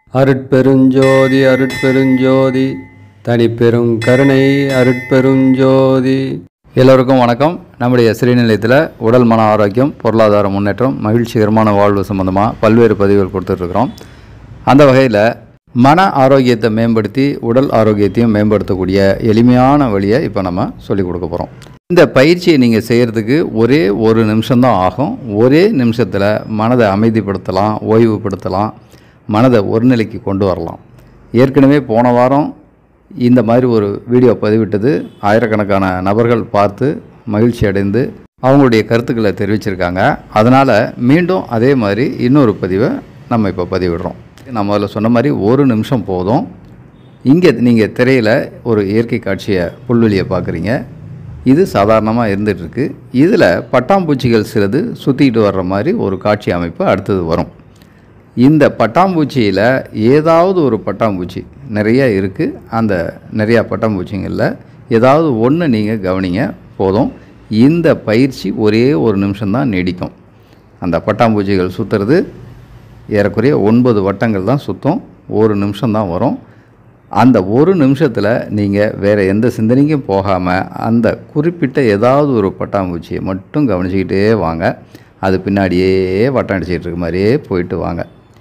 அருட்பெருஞ்சோதி அருட்பெருஞ்சோதி தனிப்பெரும் கருணை அருட்பெருஞ்சோதி. எல்லோருக்கும் வணக்கம். நம்முடைய ஸ்ரீநிலையத்தில் உடல் மன ஆரோக்கியம், பொருளாதார முன்னேற்றம், மகிழ்ச்சிகரமான வாழ்வு சம்பந்தமாக பல்வேறு பதிவுகள் கொடுத்துட்ருக்குறோம். அந்த வகையில் மன ஆரோக்கியத்தை மேம்படுத்தி உடல் ஆரோக்கியத்தையும் மேம்படுத்தக்கூடிய எளிமையான வழியை இப்போ நம்ம சொல்லிக் கொடுக்க போகிறோம். இந்த பயிற்சியை நீங்கள் செய்கிறதுக்கு ஒரே ஒரு நிமிஷம்தான் ஆகும். ஒரே நிமிஷத்தில் மனதை அமைதிப்படுத்தலாம், ஓய்வுபடுத்தலாம், மனதை ஒரு நிலைக்கு கொண்டு வரலாம். ஏற்கனவே போன வாரம் இந்த மாதிரி ஒரு வீடியோ பதிவிட்டது ஆயிரக்கணக்கான நபர்கள் பார்த்து மகிழ்ச்சி அடைந்து அவங்களுடைய கருத்துக்களை தெரிவிச்சிருக்காங்க. அதனால் மீண்டும் அதே மாதிரி இன்னொரு பதிவை நம்ம இப்போ பதிவிடுறோம். நம்ம அதில் சொன்ன மாதிரி ஒரு நிமிஷம் போதும். இங்கே நீங்கள் திரையில் ஒரு இயற்கை காட்சியை, புல்வெளியை பார்க்குறீங்க. இது சாதாரணமாக இருந்துகிட்ருக்கு. இதில் பட்டாம்பூச்சிகள் சிலது சுற்றிக்கிட்டு வர்ற மாதிரி ஒரு காட்சி அமைப்பு அடுத்தது வரும். இந்த பட்டாம்பூச்சியில் ஏதாவது ஒரு பட்டாம்பூச்சி நிறைய இருக்குது. அந்த நிறையா பட்டாம்பூச்சிங்களில் ஏதாவது ஒன்று நீங்கள் கவனிங்க போதும். இந்த பயிற்சி ஒரே ஒரு நிமிஷம்தான் நீடிக்கும். அந்த பட்டாம்பூச்சிகள் சுற்றுறது ஏறக்குறைய 9 வட்டங்கள் தான் சுற்றும். ஒரு நிமிஷம்தான் வரும். அந்த ஒரு நிமிஷத்தில் நீங்கள் வேறு எந்த சிந்தனைக்கும் போகாமல் அந்த குறிப்பிட்ட ஏதாவது ஒரு பட்டாம்பூச்சியை மட்டும் கவனிச்சிக்கிட்டே வாங்க. அது பின்னாடியே வட்டம் அடிச்சிக்கிட்டு இருக்க மாதிரியே போயிட்டு வாங்க.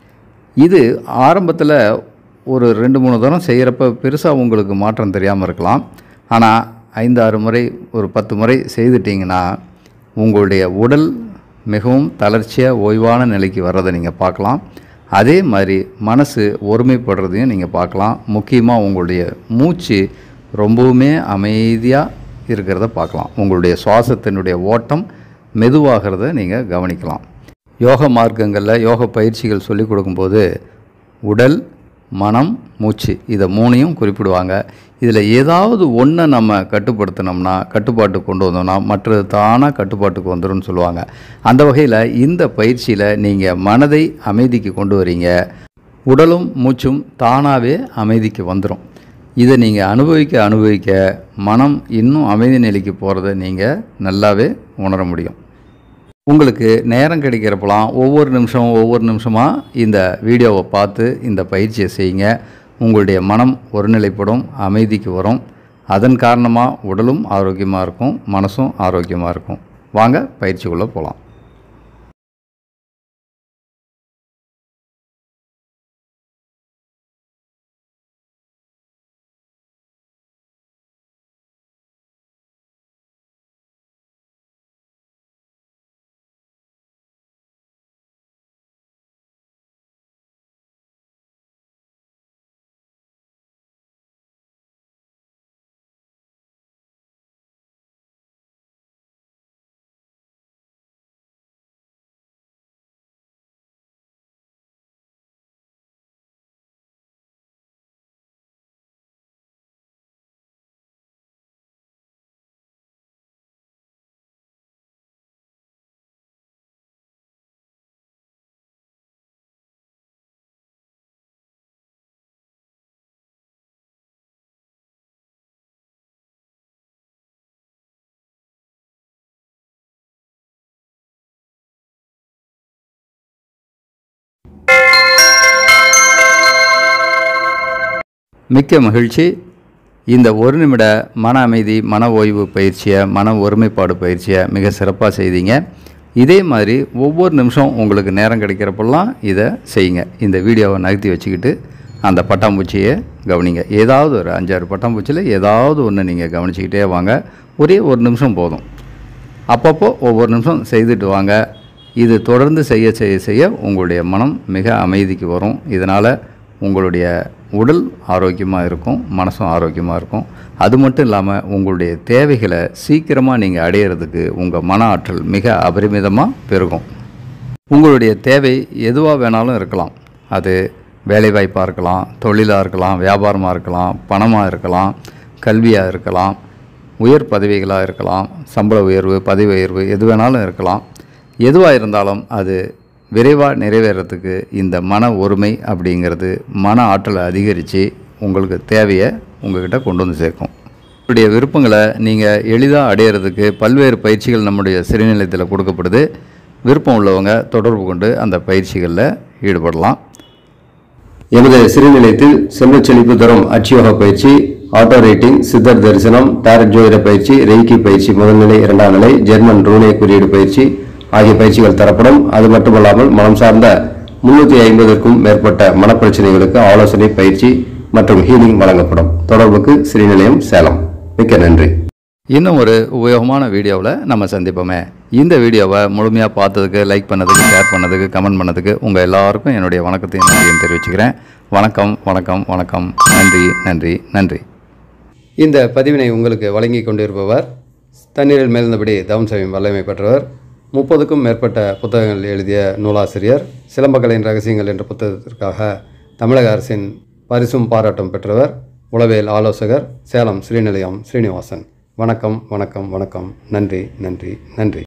இது ஆரம்பத்தில் ஒரு 2-3 தரம் செய்கிறப்ப பெருசாக உங்களுக்கு மாற்றம் தெரியாமல் இருக்கலாம். ஆனால் 5-6 முறை, ஒரு 10 முறை செய்துட்டிங்கன்னா உங்களுடைய உடல் மிகவும் தளர்ச்சியாக ஓய்வான நிலைக்கு வர்றதை நீங்கள் பார்க்கலாம். அதே மாதிரி மனசு ஒருமைப்படுறதையும் நீங்கள் பார்க்கலாம். முக்கியமாக உங்களுடைய மூச்சு ரொம்பவுமே அமைதியாக இருக்கிறத பார்க்கலாம். உங்களுடைய சுவாசத்தினுடைய ஓட்டம் மெதுவாகிறத நீங்கள் கவனிக்கலாம். யோக மார்க்கங்களில் யோக பயிற்சிகள் சொல்லிக் கொடுக்கும்போது உடல், மனம், மூச்சு இதை 3ஐயும் குறிப்பிடுவாங்க. இதில் ஏதாவது ஒன்றை நம்ம கட்டுப்படுத்தினோம்னா, கட்டுப்பாட்டுக்கு கொண்டு வந்தோம்னா மற்றது தானாக கட்டுப்பாட்டுக்கு வந்துடும்னு சொல்லுவாங்க. அந்த வகையில் இந்த பயிற்சியில் நீங்கள் மனதை அமைதிக்கு கொண்டு வரீங்க. உடலும் மூச்சும் தானாகவே அமைதிக்கு வந்துடும். இதை நீங்கள் அனுபவிக்க மனம் இன்னும் அமைதி நிலைக்கு போகிறத நீங்கள் நல்லாவே உணர முடியும். உங்களுக்கு நேரம் கிடைக்கிறப்பலாம் ஒவ்வொரு நிமிஷமாக இந்த வீடியோவை பார்த்து இந்த பயிற்சியை செய்யுங்க. உங்களுடைய மனம் ஒருநிலைப்படும், அமைதிக்கு வரும். அதன் காரணமாக உடலும் ஆரோக்கியமாக இருக்கும், மனசும் ஆரோக்கியமாக இருக்கும். வாங்க பயிற்சிக்குள்ளே போகலாம். மிக்க மகிழ்ச்சி. இந்த ஒரு நிமிட மன அமைதி, மன ஓய்வு பயிற்சியை, மன ஒருமைப்பாடு பயிற்சியை மிக சிறப்பாக செய்தீங்க. இதே மாதிரி ஒவ்வொரு நிமிஷம் உங்களுக்கு நேரம் கிடைக்கிறப்பெல்லாம் இதை செய்யுங்க. இந்த வீடியோவை நகர்த்தி வச்சுக்கிட்டு அந்த பட்டாம்பூச்சியை கவனிங்க. ஏதாவது ஒரு 5-6 பட்டாம்பூச்சியில் ஏதாவது ஒன்று நீங்கள் கவனிச்சிக்கிட்டே வாங்க. ஒரே ஒரு நிமிஷம் போதும். அப்பப்போ ஒவ்வொரு நிமிஷம் செய்துட்டு வாங்க. இது தொடர்ந்து செய்ய உங்களுடைய மனம் மிக அமைதிக்கு வரும். இதனால் உங்களுடைய உடல் ஆரோக்கியமாக இருக்கும், மனசும் ஆரோக்கியமாக இருக்கும். அது மட்டும் இல்லாமல் உங்களுடைய தேவைகளை சீக்கிரமாக நீங்கள் அடையிறதுக்கு உங்கள் மன ஆற்றல் மிக அபரிமிதமாக பெருகும். உங்களுடைய தேவை எதுவாக வேணாலும் இருக்கலாம். அது வேலைவாய்ப்பாக இருக்கலாம், தொழிலாக இருக்கலாம், வியாபாரமாக இருக்கலாம், பணமாக இருக்கலாம், கல்வியாக இருக்கலாம், உயர் பதவிகளாக இருக்கலாம், சம்பள உயர்வு, பதவி உயர்வு எது வேணாலும் இருக்கலாம். எதுவாக இருந்தாலும் அது விரைவாக நிறைவேறத்துக்கு இந்த மன ஒருமை அப்படிங்கிறது மன ஆற்றலை அதிகரித்து உங்களுக்கு தேவையை உங்கள்கிட்ட கொண்டு வந்து சேர்க்கும். உங்களுடைய விருப்பங்களை நீங்கள் எளிதாக அடையிறதுக்கு பல்வேறு பயிற்சிகள் நம்முடைய ஸ்ரீநிலையத்தில் கொடுக்கப்படுது. விருப்பம் உள்ளவங்க தொடர்பு கொண்டு அந்த பயிற்சிகளில் ஈடுபடலாம். எமது சிறுநிலையத்தில் செல்வச் செழிப்பு தரும் அட்சயோக பயிற்சி, ஆட்டோ ரைட்டிங், சித்தர் தரிசனம், டாரட் ஜோதிட பயிற்சி, ரெய்கி பயிற்சி முதல்நிலை, இரண்டாம் நிலை, ஜெர்மன் ரூனே குறியீடு பயிற்சி ஆகிய பயிற்சிகள் தரப்படும். அது மட்டுமல்லாமல் மனம் சார்ந்த 350க்கும் மேற்பட்ட மனப்பிரச்சனைகளுக்கு ஆலோசனை பயிற்சி மற்றும் ஹீலிங் வழங்கப்படும். தொடர்புக்கு ஸ்ரீநிலையம், சேலம். மிக்க நன்றி. இன்னும் ஒரு உபயோகமான வீடியோவில் நம்ம சந்திப்போமே. இந்த வீடியோவை முழுமையாக பார்த்ததுக்கு, லைக் பண்ணதுக்கு, ஷேர் பண்ணதுக்கு, கமெண்ட் பண்ணதுக்கு உங்கள் எல்லாருக்கும் என்னுடைய வணக்கத்தையும் நன்றியும் தெரிவிச்சுக்கிறேன். வணக்கம் வணக்கம் வணக்கம். நன்றி நன்றி நன்றி. இந்த பதிவினை உங்களுக்கு வழங்கி கொண்டிருப்பவர் தண்ணீரில் மேல்ந்தபடி தவம் செய்யும் வல்லமை பெற்றவர், 30க்கும் மேற்பட்ட புத்தகங்கள் எழுதிய நூலாசிரியர், சிலம்பக்கலையின் ரகசியங்கள் என்ற புத்தகத்திற்காக தமிழக அரசின் பரிசும் பாராட்டும் பெற்றவர், உளவியல் ஆலோசகர், சேலம் ஸ்ரீநிலையம் ஸ்ரீனிவாசன். வணக்கம் வணக்கம் வணக்கம். நன்றி நன்றி நன்றி.